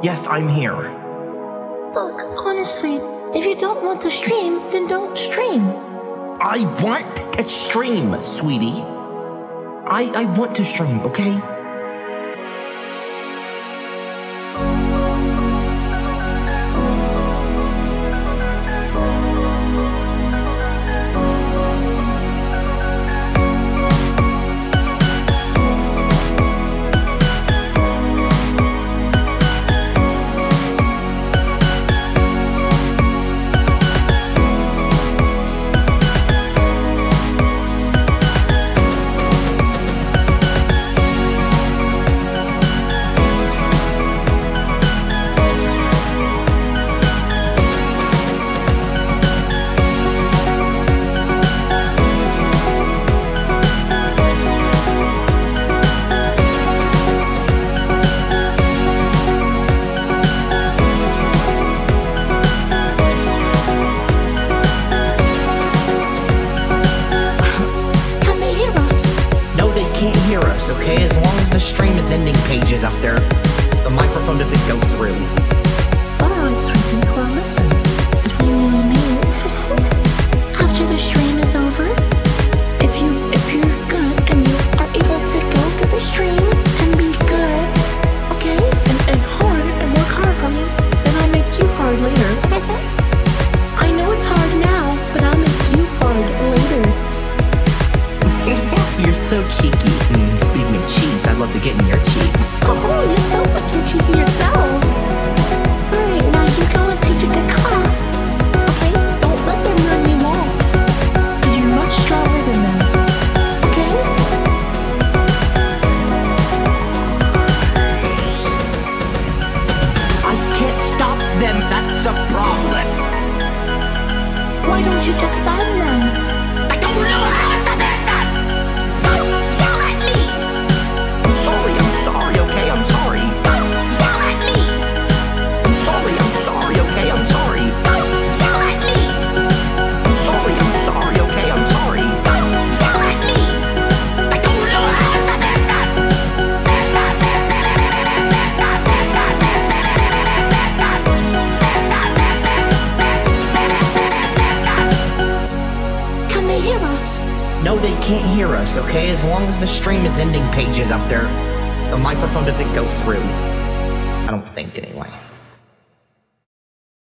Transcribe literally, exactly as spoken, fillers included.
Yes, I'm here. Look, honestly, if you don't want to stream, then don't stream. I want to stream, sweetie. I, I want to stream, okay? Okay, as long as the stream is ending pages up there, the microphone doesn't go through. Alright, sweetie, well listen, between you and me, after the stream is over, if you, if you're good and you are able to go through the stream and be good, okay, and, and hard, and work hard for me, then I'll make you hard later. I know it's hard now, but I'll make you hard later. You're so cheeky. Mm, speaking of cheeks, I'd love to get in your cheeks. Oh, you're so fucking cheeky yourself. Alright, now you go and teach a good class. Okay? Don't let them run you off. Because you're much stronger than them. Okay? I can't stop them, that's the problem. Why don't you just ban them? I don't know how to ban them! Yell at me! I'm sorry, I'm sorry, okay, I'm sorry. Yell at me! I'm sorry, I'm sorry, okay, I'm sorry. Yell at me! I'm sorry, I'm sorry, okay, I'm sorry. Yell at me! I don't know how to ban them! Ban that, ban that, ban that, ban that, ban that, ban that. Can they hear us? No, they can't hear us, okay? As long as the stream is ending pages up there, the microphone doesn't go through. I don't think, anyway.